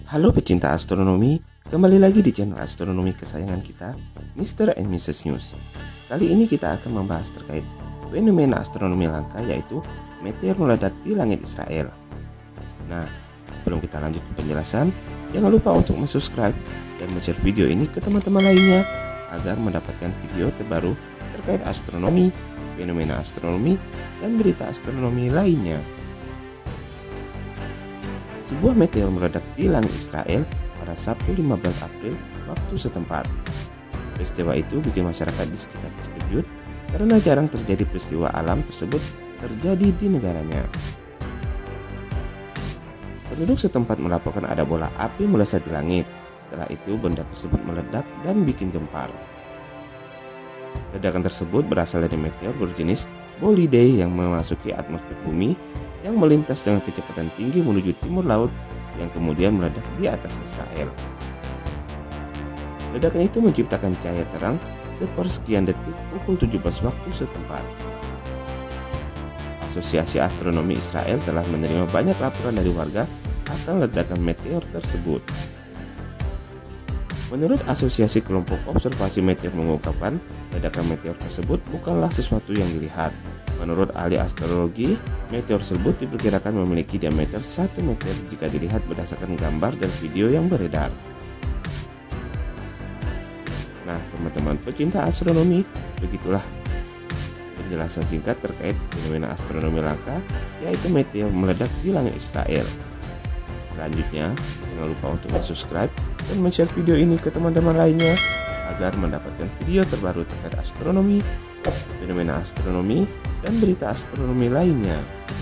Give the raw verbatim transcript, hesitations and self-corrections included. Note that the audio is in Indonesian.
Halo pecinta astronomi, kembali lagi di channel astronomi kesayangan kita, Mister and Missus News. Kali ini kita akan membahas terkait fenomena astronomi langka, yaitu meteor meledak di langit Israel. Nah, sebelum kita lanjut ke penjelasan, jangan lupa untuk subscribe dan share video ini ke teman-teman lainnya agar mendapatkan video terbaru terkait astronomi, fenomena astronomi, dan berita astronomi lainnya. Sebuah meteor meledak di langit Israel pada Sabtu lima belas April waktu setempat. Peristiwa itu bikin masyarakat di sekitar terkejut karena jarang terjadi peristiwa alam tersebut terjadi di negaranya. Penduduk setempat melaporkan ada bola api melesat di langit. Setelah itu benda tersebut meledak dan bikin gempar. Ledakan tersebut berasal dari meteor berjenis Bolidae yang memasuki atmosfer bumi, yang melintas dengan kecepatan tinggi menuju timur laut, yang kemudian meledak di atas Israel. Ledakan itu menciptakan cahaya terang sepersekian detik pukul tujuh belas waktu setempat. Asosiasi Astronomi Israel telah menerima banyak laporan dari warga akan ledakan meteor tersebut. Menurut Asosiasi Kelompok Observasi Meteor mengungkapkan, ledakan meteor tersebut bukanlah sesuatu yang dilihat. Menurut ahli astrologi, meteor tersebut diperkirakan memiliki diameter satu meter jika dilihat berdasarkan gambar dan video yang beredar. Nah, teman-teman pecinta astronomi, begitulah penjelasan singkat terkait fenomena astronomi langka, yaitu meteor meledak di langit Israel. Selanjutnya, jangan lupa untuk subscribe dan share video ini ke teman-teman lainnya agar mendapatkan video terbaru terkait astronomi, fenomena astronomi, dan berita astronomi lainnya.